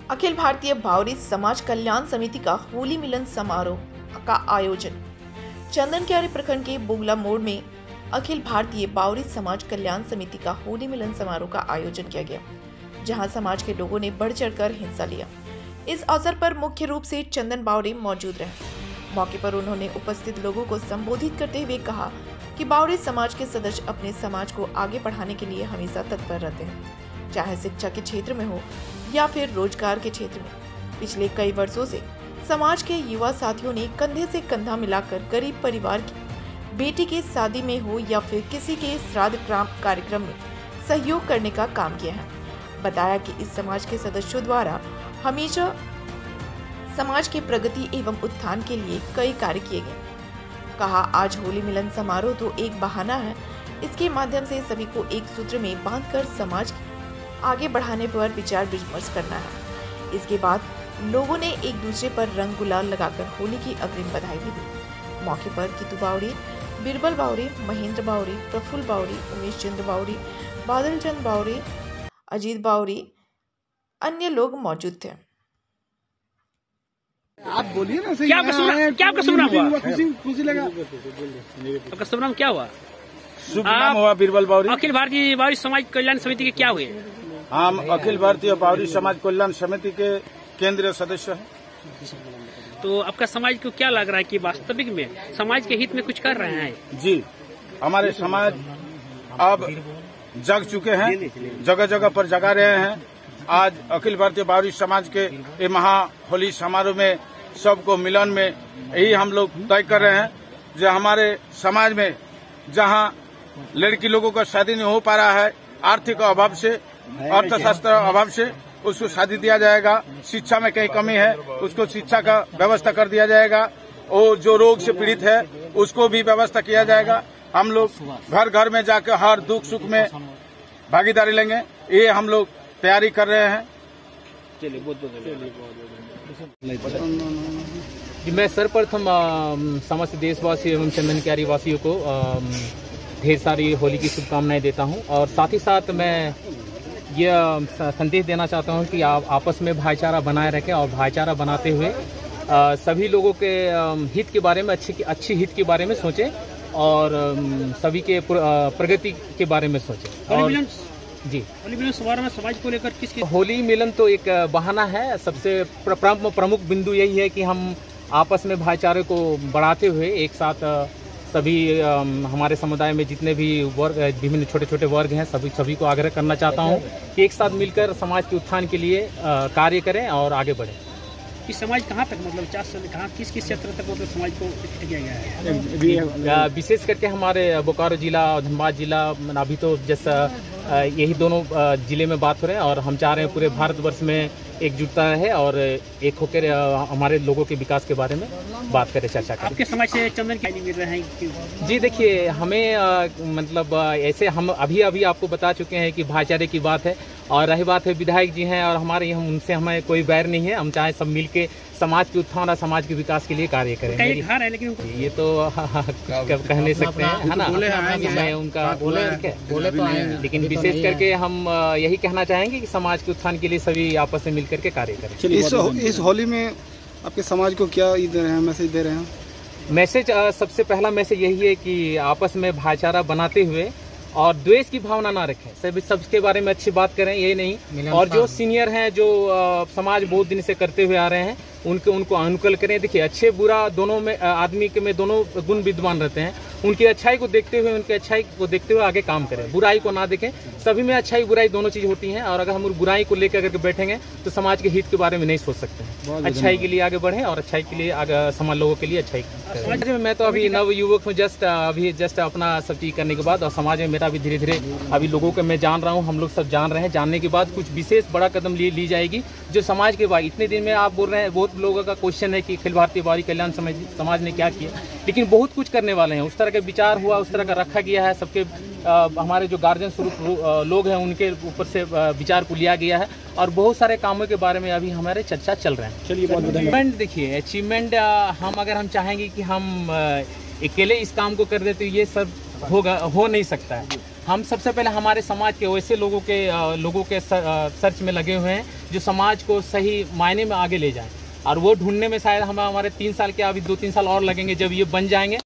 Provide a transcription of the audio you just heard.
अखिल भारतीय बावरी समाज कल्याण समिति का होली मिलन समारोह का आयोजन। चंदन क्यारी प्रखंड के बुगला मोड़ में अखिल भारतीय बावरी समाज कल्याण समिति का होली मिलन समारोह का आयोजन किया गया, जहां समाज के लोगों ने बढ़ चढ़कर हिस्सा लिया। इस अवसर पर मुख्य रूप से चंदन बावरी मौजूद रहे। मौके पर उन्होंने उपस्थित लोगों को संबोधित करते हुए कहा कि बावरी समाज के सदस्य अपने समाज को आगे बढ़ाने के लिए हमेशा तत्पर रहते हैं, चाहे शिक्षा के क्षेत्र में हो या फिर रोजगार के क्षेत्र में। पिछले कई वर्षों से समाज के युवा साथियों ने कंधे से कंधा मिलाकर गरीब परिवार की बेटी की शादी में हो या फिर किसी के श्राद्ध कार्यक्रम में सहयोग करने का काम किया है। बताया कि इस समाज के सदस्यों द्वारा हमेशा समाज की प्रगति एवं उत्थान के लिए कई कार्य किए गए। कहा, आज होली मिलन समारोह तो एक बहाना है, इसके माध्यम से सभी को एक सूत्र में बांधकर समाज आगे बढ़ाने पर विचार विमर्श करना है। इसके बाद लोगों ने एक दूसरे पर रंग गुलाल लगाकर होली की अग्रिम बधाई भी दी। मौके पर कितु बावरी, बिरबल बावरी, महेंद्र बावरी, प्रफुल्ल बावरी, उमेश चंद्र बावरी, बादल चंद बावरी, अजीत बावरी, अन्य लोग मौजूद थे। आप बोलिए ना सही। क्या आपका शुभ नाम हुआ? खुशी लगा। आपका शुभ नाम क्या हुआ? शुभ नाम हुआ बिरबल बावरी। अखिल भारतीय बावरी समाज कल्याण समिति के क्या हुए? हम अखिल भारतीय बावरी समाज कल्याण समिति के केंद्रीय सदस्य हैं। तो आपका समाज को क्या लग रहा है कि वास्तविक में समाज के हित में कुछ कर रहे हैं? जी, हमारे समाज अब जग चुके हैं, जगह जगह पर जगा रहे हैं। आज अखिल भारतीय बावरी समाज के ये महा होली समारोह में सबको मिलन में यही हम लोग तय कर रहे हैं जो हमारे समाज में जहां लड़की लोगों का शादी नहीं हो पा रहा है, आर्थिक अभाव से, अर्थशास्त्र अभाव से उसको शादी दिया जाएगा। शिक्षा में कहीं कमी है, उसको शिक्षा का व्यवस्था कर दिया जाएगा। और जो रोग से पीड़ित है उसको भी व्यवस्था किया जाएगा। हम लोग घर घर में जाकर हर दुख सुख में भागीदारी लेंगे, ये हम लोग तैयारी कर रहे हैं। चलिए जी, मैं सर्वप्रथम समस्त देशवासी एवं चंदन क्यारी वासियों को ढेर सारी होली की शुभकामनाएं देता हूं और साथ ही साथ मैं यह संदेश देना चाहता हूं कि आप आपस में भाईचारा बनाए रखें और भाईचारा बनाते हुए सभी लोगों के हित के बारे में अच्छी हित के बारे में सोचें और सभी के प्रगति के बारे में सोचें। और जी, होली मिलन समारोह में समाज को लेकर किसकी? होली मिलन तो एक बहाना है। सबसे प्रमुख बिंदु यही है कि हम आपस में भाईचारे को बढ़ाते हुए एक साथ सभी हमारे समुदाय में जितने भी वर्ग, विभिन्न छोटे छोटे वर्ग हैं, सभी को आग्रह करना चाहता हूं कि एक साथ मिलकर समाज के उत्थान के लिए कार्य करें और आगे बढ़ें। कि समाज कहाँ तक, मतलब 50 साल कहाँ किस क्षेत्र तक मतलब समाज को इकट्ठा किया गया है? विशेष करके हमारे बोकारो जिला और धनबाद जिला, अभी तो जैसा यही दोनों जिले में बात हो रहे हैं और हम चाह रहे हैं पूरे भारतवर्ष में एकजुटता है और एक होकर हमारे लोगों के विकास के बारे में बात करें, चर्चा करें। आपके समाज से चंदन क्या मिल रहे हैं? जी देखिए, हमें मतलब ऐसे हम अभी आपको बता चुके हैं कि भाईचारे की बात है और रही बात है विधायक जी हैं और हमारे उनसे हमें कोई बैर नहीं है। हम चाहे सब मिलके समाज के उत्थान और समाज के विकास के लिए कार्य करें। घर है लेकिन ये तो कह नहीं सकते हैं, है ना। मैं उनका बोले लेकिन विशेष करके हम यही कहना चाहेंगे कि समाज के उत्थान के लिए सभी आपस में मिलकर के कार्य करें। इस होली में आपके समाज को क्या दे रहे हैं, मैसेज दे रहे हैं? मैसेज सबसे पहला मैसेज यही है कि आपस में भाईचारा बनाते हुए और द्वेष की भावना ना रखें, सबके बारे में अच्छी बात करें, ये नहीं। और जो सीनियर हैं, जो समाज बहुत दिन से करते हुए आ रहे हैं, उनको अनुकूल करें। देखिए, अच्छे बुरा दोनों में आदमी के में दोनों गुण विद्वान रहते हैं। उनकी अच्छाई को देखते हुए आगे काम करें, बुराई को ना देखें। सभी में अच्छाई बुराई दोनों चीज होती हैं और अगर हम बुराई को लेकर के बैठेंगे तो समाज के हित के बारे में नहीं सोच सकते हैं। अच्छाई के लिए आगे बढ़ें और अच्छाई के लिए आगे समाज लोगों के लिए अच्छाई करें। मैं तो अभी नव युवक हूँ, जस्ट अपना सब चीज करने के बाद और समाज में मेरा भी धीरे धीरे अभी लोगों को मैं जान रहा हूँ, हम लोग सब जान रहे हैं। जानने के बाद कुछ विशेष बड़ा कदम ली जाएगी जो समाज के बाद इतने दिन में आप बोल रहे हैं, बहुत लोगों का क्वेश्चन है कि अखिल भारतीय बावरी कल्याण समाज ने क्या किया, लेकिन बहुत कुछ करने वाले हैं। उस तरह का विचार हुआ, उस तरह का रखा गया है। सबके हमारे जो गार्जियन स्वरूप लोग हैं उनके ऊपर से विचार को लिया गया है और बहुत सारे कामों के बारे में अभी हमारे चर्चा चल रहे हैं। चलिए, बहुत अचीवमेंट देखिए, अचीवमेंट हम चाहेंगे कि हम अकेले इस काम को कर दे तो ये सब हो नहीं सकता है। हम सबसे पहले हमारे समाज के वैसे लोगों के सर्च में लगे हुए हैं जो समाज को सही मायने में आगे ले जाएं, और वो ढूंढने में शायद हमें हमारे 3 साल के अभी 2-3 साल और लगेंगे। जब ये बन जाएंगे